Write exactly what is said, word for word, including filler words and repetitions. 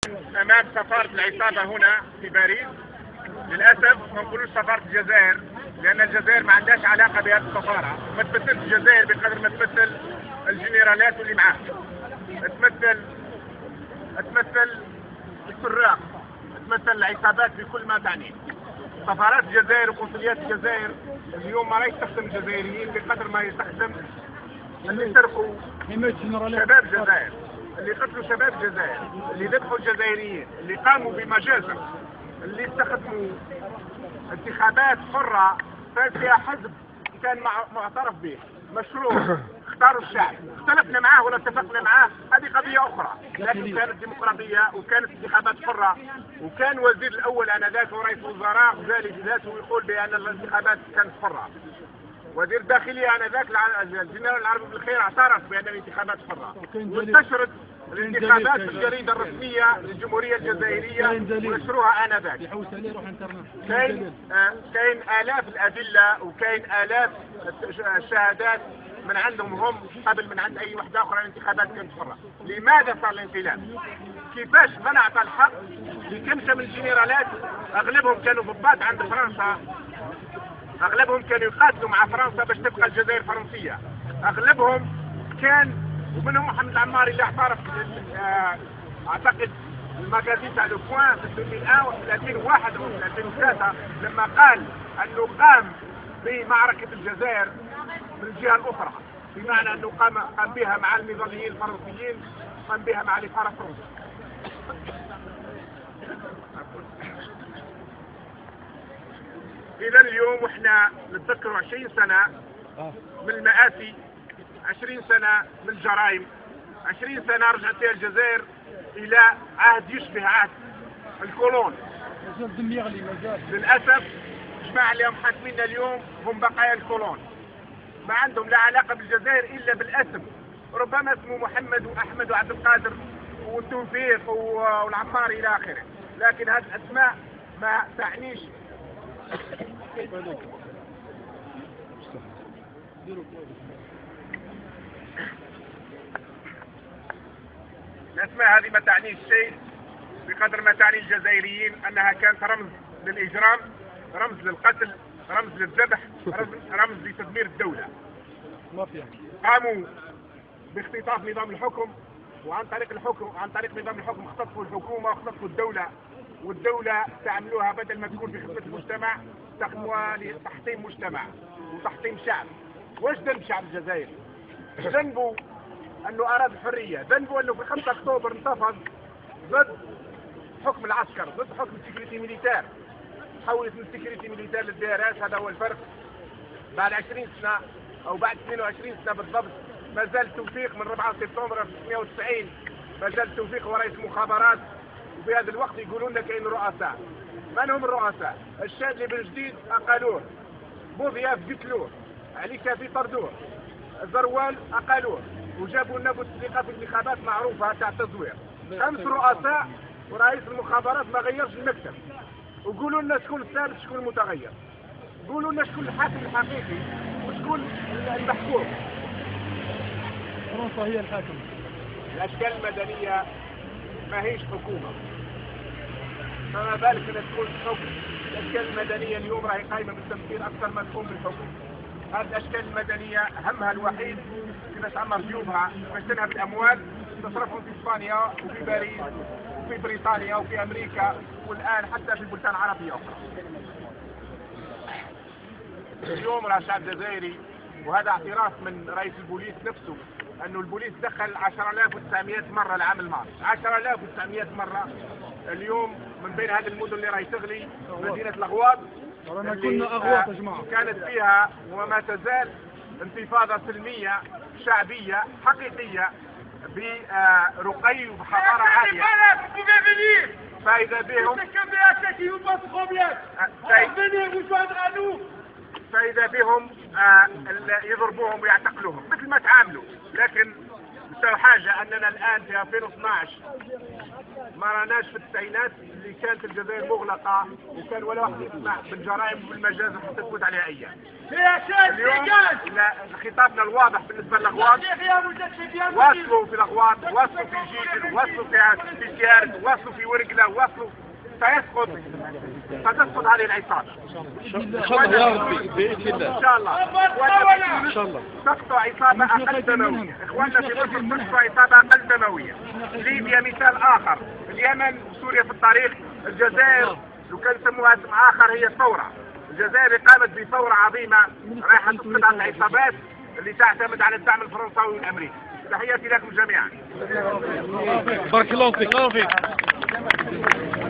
امام سفارة العصابة هنا في باريس. للاسف ما نقولوش سفارة الجزائر لان الجزائر ما عندهاش علاقة بهذه السفارة، ما تمثلش الجزائر بقدر ما تمثل الجنرالات اللي معاه، تمثل تمثل السراق، تمثل العصابات بكل ما تعنيه. سفارات الجزائر وقنصليات الجزائر اليوم ما راهيش تخدم الجزائريين بقدر ما تخدم اللي سرقوا شباب الجزائر، اللي قتلوا شباب الجزائر، اللي ذبحوا الجزائريين، اللي قاموا بمجازر، اللي استخدموا انتخابات حرة صار فيها حزب كان معترف به، مشروع اختاروا الشعب، اختلفنا معاه ولا اتفقنا معاه هذه قضية أخرى، لكن كانت ديمقراطية وكانت انتخابات حرة، وكان وزير الأول آنذاك ورئيس وزراء غزالي ذاته يقول بأن الانتخابات كانت حرة. وزير الداخلية آنذاك الجنرال العربي بالخير اعترف بأن الانتخابات حرة، وانتشرت الانتخابات في الجريدة الرسمية للجمهورية الجزائرية ونشروها آنذاك. كاين كاين آلاف الأدلة وكاين آلاف الشهادات من عندهم هم قبل من عند أي وحدة أخرى الانتخابات كانت حرة. لماذا صار الانقلاب؟ كيفاش منعت الحق لكمشة من الجنرالات أغلبهم كانوا ضباط عند فرنسا، أغلبهم كانوا يقاتلوا مع فرنسا باش تبقى الجزائر فرنسية، أغلبهم كان ومنهم محمد العماري اللي اعترف اه اعتقد المجازين تاع لو بوان في ألفين وواحد او ألفين وثلاثة لما قال انه قام بمعركة الجزائر من الجهة الاخرى، بمعنى انه قام قام بها مع النضاليين الفرنسيين، قام بها مع الإثارة الفرنسي. اذا اليوم احنا نتذكروا عشرين سنة من المآسي، عشرين سنة من الجرائم، عشرين سنة رجعت فيها الجزائر إلى عهد يشبه عهد الكولون. للأسف الجماعة اللي هم حاكميننا اليوم هم بقايا الكولون، ما عندهم لا علاقة بالجزائر إلا بالاسم، ربما اسمه محمد وأحمد وعبد القادر والتوفيق والعماري إلى آخره، لكن هذه الأسماء ما تعنيش. الأسماء هذه ما تعنيش شيء بقدر ما تعني الجزائريين أنها كانت رمز للإجرام، رمز للقتل، رمز للذبح، رمز لتدمير الدولة. قاموا باختطاف نظام الحكم، وعن طريق الحكم عن طريق نظام الحكم اختطفوا الحكومة واختطفوا الدولة، والدولة تعملوها بدل ما تكون في خدمة المجتمع تخدموها لتحطيم مجتمع وتحطيم شعب. واش ذنب شعب الجزائر؟ ذنبه انه اراد الحريه، ذنبه انه في خمسة اكتوبر انتفض ضد حكم العسكر، ضد حكم السيكوريتي ميليتير، حولت من السيكوريتي ميليتير للدي ار اس. هذا هو الفرق. بعد عشرين سنة او بعد اثنين وعشرين سنة بالضبط ما زال توفيق من أربعة سبتمبر ألف وتسعمائة وتسعين ما زال توفيق هو رئيس مخابرات، وفي هذا الوقت يقولون لك كاين رؤساء. من هم الرؤساء؟ الشاذلي بن جديد اقالوه، بوضياف قتلوه، علي كافي طردوه، زروال اقالوه، وجابوا لنا بوتفليقه في انتخابات معروفه تاع التزوير. خمس رؤساء ورئيس المخابرات ما غيرش المكتب. وقولوا لنا شكون الثالث شكون المتغير، قولوا لنا شكون الحاكم الحقيقي وشكون المحكوم. فرنسا هي الحاكم. الاشكال المدنيه ما هيش حكومه، فما بالك انها تكون حكم. الاشكال المدنيه اليوم راهي قايمه بالتمثيل اكثر ما تقوم بالحكم. هذه الاشكال المدنيه همها الوحيد كيفاش تعمر جيوبها، كيفاش تنهب الاموال تصرفهم في اسبانيا وفي باريس وفي بريطانيا وفي امريكا والان حتى في بلدان عربيه اخرى. اليوم راه الشعب الجزائري، وهذا اعتراف من رئيس البوليس نفسه انه البوليس دخل عشرة آلاف وتسعمائة مرة العام الماضي، عشرة آلاف وتسعمائة مرة. اليوم من بين هذه المدن اللي راهي تغلي مدينة الأغواط اللي آه كانت فيها وما تزال انتفاضة سلمية شعبية حقيقية برقي وبحضارة عالية. فإذا بهم فإذا بهم آه يضربوهم ويعتقلوهم مثل ما تعاملوا. لكن نساو حاجة أننا الآن في ألفين واثناعش ما راناش في التسعينات اللي كانت الجزائر مغلقه وكان ولا واحد يسمع بالجرائم والمجازر حتى تفوت عليها ايام. اليوم خطابنا الواضح بالنسبه للاغواط، وصلوا في الاغواط، وصلوا في جيجل، وصلوا في في سيارت، وصلوا في ورقله، وصلوا سيسقط ستسقط عليه العصابه. ان شاء الله يا ربي باذن الله. ان شاء الله. ان شاء الله. سقطوا عصابه اقل دمويه، اخواننا في مصر سقطوا عصابه اقل دمويه. ليبيا مثال اخر، اليمن وسوريا في الطريق، الجزائر لو كان يسموها اسم اخر هي الثوره. الجزائر قامت بثوره عظيمه رايحه تسقط على العصابات اللي تعتمد على الدعم الفرنساوي والامريكي. تحياتي لكم جميعا. بارك الله فيك.